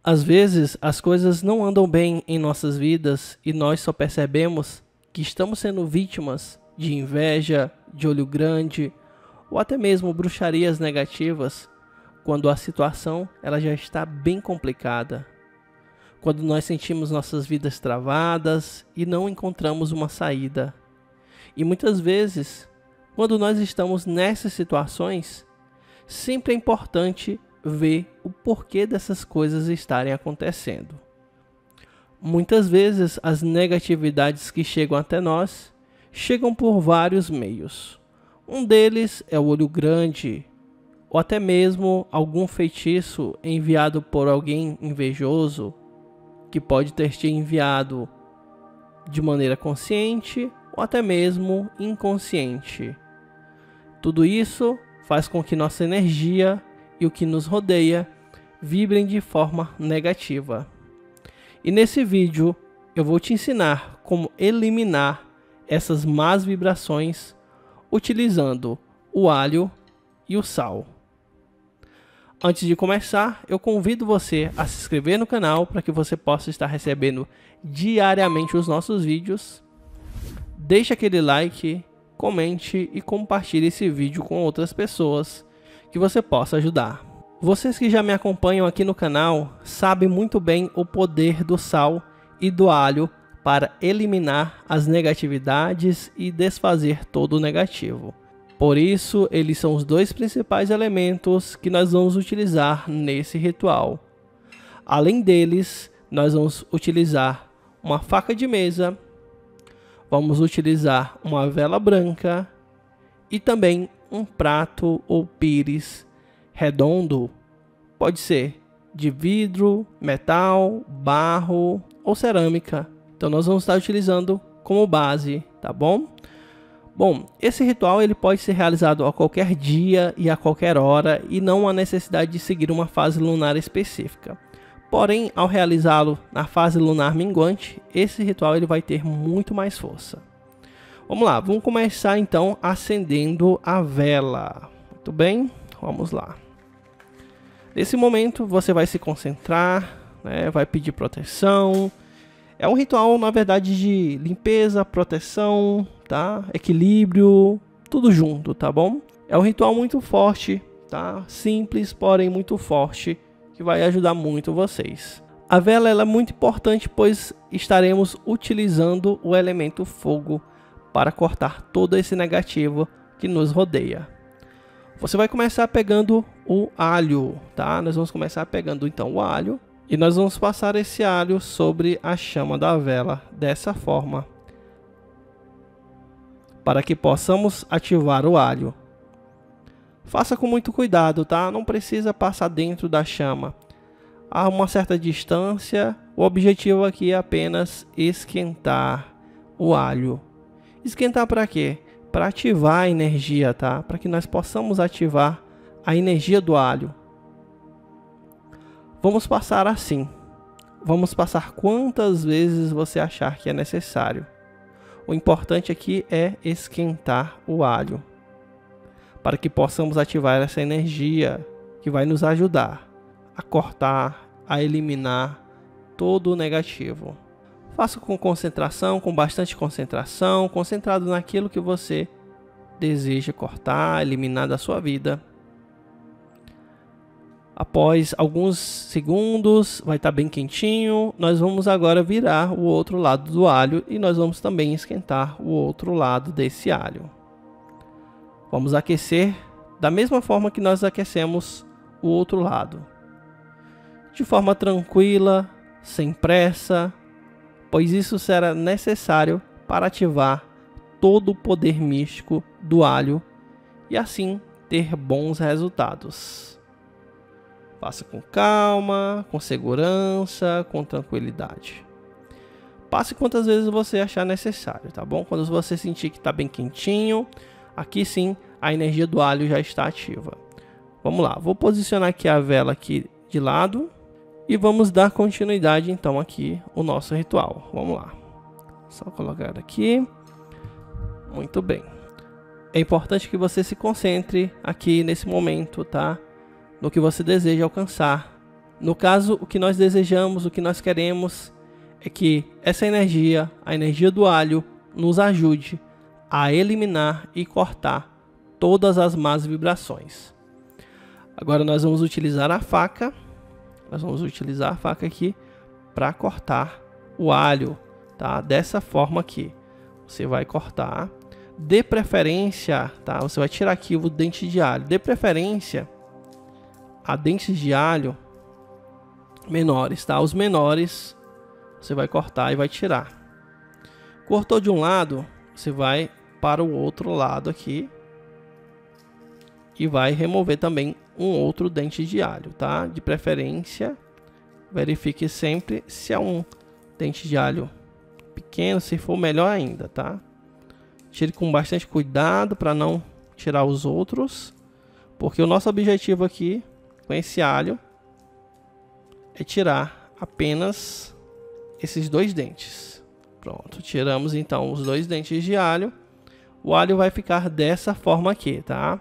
Às vezes, as coisas não andam bem em nossas vidas e nós só percebemos que estamos sendo vítimas de inveja, de olho grande ou até mesmo bruxarias negativas quando a situação ela já está bem complicada. Quando nós sentimos nossas vidas travadas e não encontramos uma saída. E muitas vezes, quando nós estamos nessas situações, sempre é importante ver o porquê dessas coisas estarem acontecendo. Muitas vezes as negatividades que chegam até nós chegam por vários meios. Um deles é o olho grande, ou até mesmo algum feitiço enviado por alguém invejoso, que pode ter te enviado de maneira consciente ou até mesmo inconsciente. Tudo isso faz com que nossa energia e o que nos rodeia vibrem de forma negativa. E nesse vídeo eu vou te ensinar como eliminar essas más vibrações utilizando o alho e o sal. Antes de começar, eu convido você a se inscrever no canal para que você possa estar recebendo diariamente os nossos vídeos. Deixe aquele like, comente e compartilhe esse vídeo com outras pessoas que você possa ajudar. Vocês que já me acompanham aqui no canal sabem muito bem o poder do sal e do alho para eliminar as negatividades e desfazer todo o negativo. Por isso, eles são os dois principais elementos que nós vamos utilizar nesse ritual. Além deles, nós vamos utilizar uma faca de mesa, vamos utilizar uma vela branca e também um prato ou pires redondo. Pode ser de vidro, metal, barro ou cerâmica. Então nós vamos estar utilizando como base, tá bom? Bom, esse ritual ele pode ser realizado a qualquer dia e a qualquer hora e não há necessidade de seguir uma fase lunar específica. Porém, ao realizá-lo na fase lunar minguante, esse ritual ele vai ter muito mais força. Vamos lá, vamos começar então acendendo a vela. Muito bem, vamos lá. Nesse momento você vai se concentrar, vai pedir proteção. É um ritual, na verdade, de limpeza, proteção, tá? Equilíbrio, tudo junto, tá bom? É um ritual muito forte, tá? Simples, porém muito forte, que vai ajudar muito vocês. A vela ela é muito importante, pois estaremos utilizando o elemento fogo para cortar todo esse negativo que nos rodeia. Você vai começar pegando o alho, tá? Nós vamos começar pegando então o alho. E nós vamos passar esse alho sobre a chama da vela, dessa forma, para que possamos ativar o alho. Faça com muito cuidado, tá? Não precisa passar dentro da chama. A uma certa distância, o objetivo aqui é apenas esquentar o alho. Esquentar para quê? Para ativar a energia, tá? Para que nós possamos ativar a energia do alho. Vamos passar assim. Vamos passar quantas vezes você achar que é necessário. O importante aqui é esquentar o alho, para que possamos ativar essa energia que vai nos ajudar a cortar, a eliminar todo o negativo. Faça com concentração, com bastante concentração, concentrado naquilo que você deseja cortar, eliminar da sua vida. Após alguns segundos, vai estar bem quentinho. Nós vamos agora virar o outro lado do alho e nós vamos também esquentar o outro lado desse alho. Vamos aquecer da mesma forma que nós aquecemos o outro lado. De forma tranquila, sem pressa, pois isso será necessário para ativar todo o poder místico do alho e assim ter bons resultados. Faça com calma, com segurança, com tranquilidade. Passe quantas vezes você achar necessário, tá bom? Quando você sentir que está bem quentinho, aqui sim a energia do alho já está ativa. Vamos lá, vou posicionar aqui a vela aqui de lado e vamos dar continuidade então aqui o nosso ritual. Vamos lá, só colocar aqui. Muito bem. É importante que você se concentre aqui nesse momento, tá? No que você deseja alcançar No caso, o que nós desejamos, o que nós queremos é que essa energia, a energia do alho, nos ajude a eliminar e cortar todas as más vibrações. Agora nós vamos utilizar a faca. Nós vamos utilizar a faca aqui para cortar o alho, tá? Dessa forma aqui. Você vai cortar. De preferência, tá? Você vai tirar aqui o dente de alho. De preferência, a dentes de alho menores, tá? Os menores você vai cortar e vai tirar. Cortou de um lado, você vai para o outro lado aqui e vai remover também um outro dente de alho, tá? De preferência, verifique sempre se é um dente de alho pequeno, se for melhor ainda, tá? Tire com bastante cuidado para não tirar os outros, porque o nosso objetivo aqui com esse alho é tirar apenas esses dois dentes. Pronto, tiramos então os dois dentes de alho. O alho vai ficar dessa forma aqui, tá?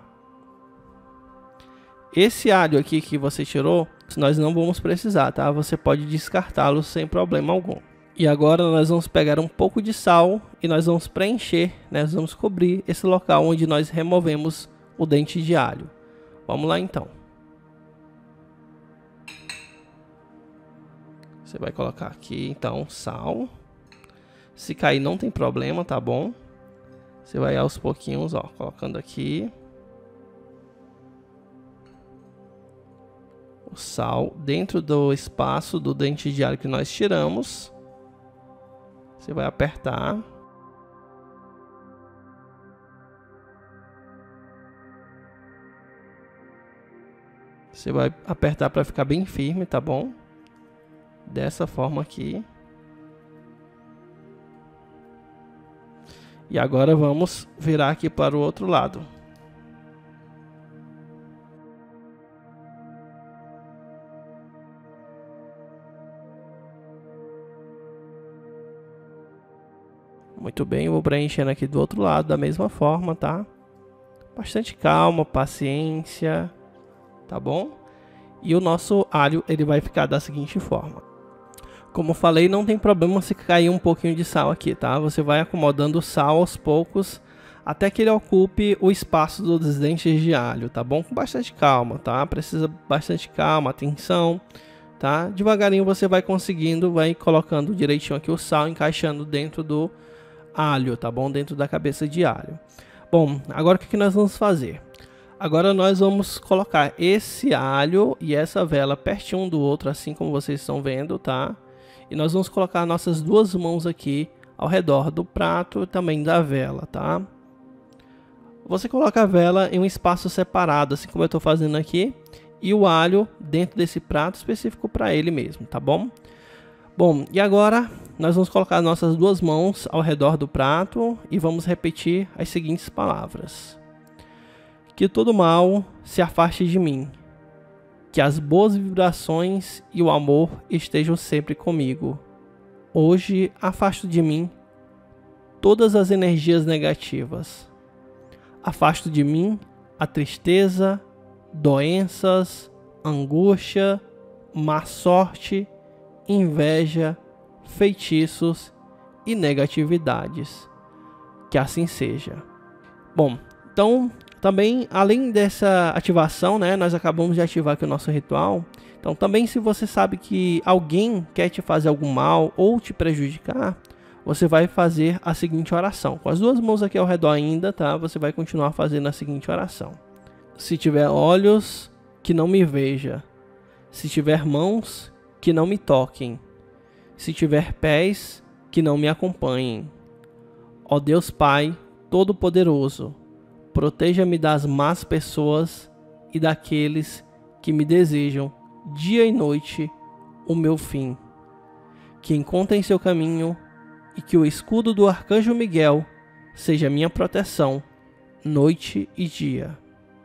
Esse alho aqui que você tirou, nós não vamos precisar, tá? Você pode descartá-lo sem problema algum. E agora nós vamos pegar um pouco de sal e nós vamos preencher, né? Nós vamos cobrir esse local onde nós removemos o dente de alho. Vamos lá então. Você vai colocar aqui então sal. Se cair não tem problema, tá bom? Você vai aos pouquinhos, ó, colocando aqui o sal dentro do espaço do dente de alho que nós tiramos. Você vai apertar. Você vai apertar para ficar bem firme, tá bom? Dessa forma aqui. E agora vamos virar aqui para o outro lado. Muito bem, eu vou preenchendo aqui do outro lado da mesma forma, tá? Bastante calma, paciência, tá bom? E o nosso alho, ele vai ficar da seguinte forma. Como eu falei, não tem problema se cair um pouquinho de sal aqui, tá? Você vai acomodando o sal aos poucos até que ele ocupe o espaço dos dentes de alho, tá bom? Com bastante calma, tá? Precisa bastante calma, atenção, tá? Devagarinho você vai conseguindo, vai colocando direitinho aqui o sal, encaixando dentro do alho, tá bom? Dentro da cabeça de alho. Bom, agora o que nós vamos fazer? Agora nós vamos colocar esse alho e essa vela pertinho um do outro, assim como vocês estão vendo, tá? E nós vamos colocar nossas duas mãos aqui ao redor do prato e também da vela, tá? Você coloca a vela em um espaço separado, assim como eu estou fazendo aqui, e o alho dentro desse prato específico para ele mesmo, tá bom? Bom, e agora nós vamos colocar nossas duas mãos ao redor do prato e vamos repetir as seguintes palavras. Que todo mal se afaste de mim. Que as boas vibrações e o amor estejam sempre comigo. Hoje afasto de mim todas as energias negativas. Afasto de mim a tristeza, doenças, angústia, má sorte, inveja, feitiços e negatividades. Que assim seja. Bom, então também, além dessa ativação, né, nós acabamos de ativar aqui o nosso ritual. Então também, se você sabe que alguém quer te fazer algum mal ou te prejudicar, você vai fazer a seguinte oração. Com as duas mãos aqui ao redor ainda, tá? Você vai continuar fazendo a seguinte oração. Se tiver olhos, que não me veja. Se tiver mãos, que não me toquem. Se tiver pés, que não me acompanhem. Ó Deus Pai Todo-Poderoso, proteja-me das más pessoas e daqueles que me desejam dia e noite o meu fim. Que encontrem seu caminho e que o escudo do Arcanjo Miguel seja minha proteção noite e dia.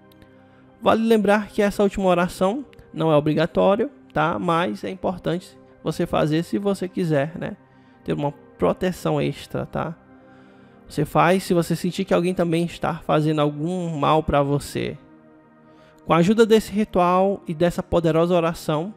Vale lembrar que essa última oração não é obrigatório, tá? Mas é importante você fazer se você quiser, né? Ter uma proteção extra, tá? Você faz se você sentir que alguém também está fazendo algum mal para você. Com a ajuda desse ritual e dessa poderosa oração,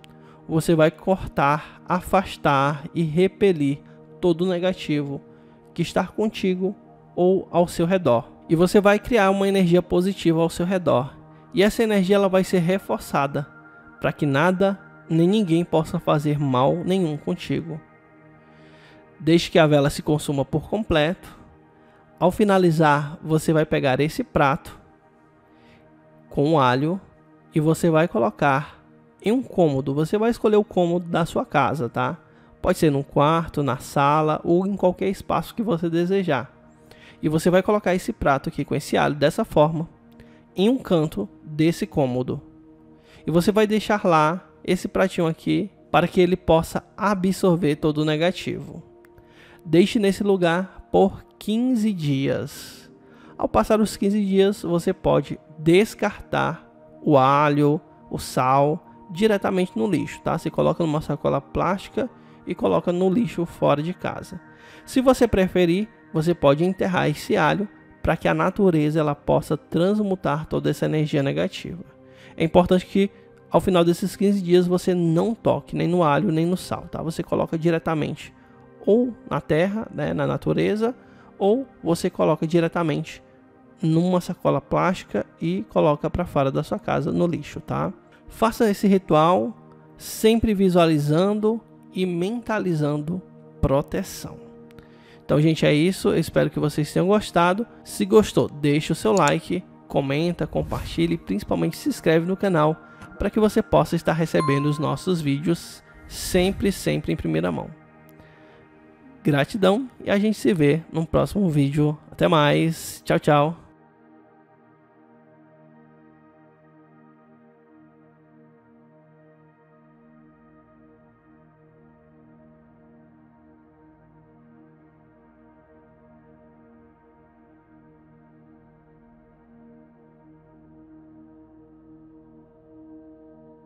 você vai cortar, afastar e repelir todo o negativo que está contigo ou ao seu redor. E você vai criar uma energia positiva ao seu redor. E essa energia ela vai ser reforçada para que nada nem ninguém possa fazer mal nenhum contigo. Desde que a vela se consuma por completo. Ao finalizar, você vai pegar esse prato com alho e você vai colocar em um cômodo. Você vai escolher o cômodo da sua casa, tá? Pode ser num quarto, na sala ou em qualquer espaço que você desejar. E você vai colocar esse prato aqui com esse alho dessa forma em um canto desse cômodo. E você vai deixar lá esse pratinho aqui para que ele possa absorver todo o negativo. Deixe nesse lugar por 15 dias. Ao passar os 15 dias, você pode descartar o alho, o sal, diretamente no lixo, tá? Você coloca numa sacola plástica e coloca no lixo fora de casa. Se você preferir, você pode enterrar esse alho para que a natureza ela possa transmutar toda essa energia negativa. É importante que ao final desses 15 dias você não toque nem no alho nem no sal, tá? Você coloca diretamente ou na terra, né, na natureza, ou você coloca diretamente numa sacola plástica e coloca para fora da sua casa no lixo, tá? Faça esse ritual sempre visualizando e mentalizando proteção. Então, gente, é isso. Eu espero que vocês tenham gostado. Se gostou, deixe o seu like, comenta, compartilhe e principalmente se inscreve no canal para que você possa estar recebendo os nossos vídeos sempre em primeira mão. Gratidão e a gente se vê no próximo vídeo. Até mais. Tchau, tchau.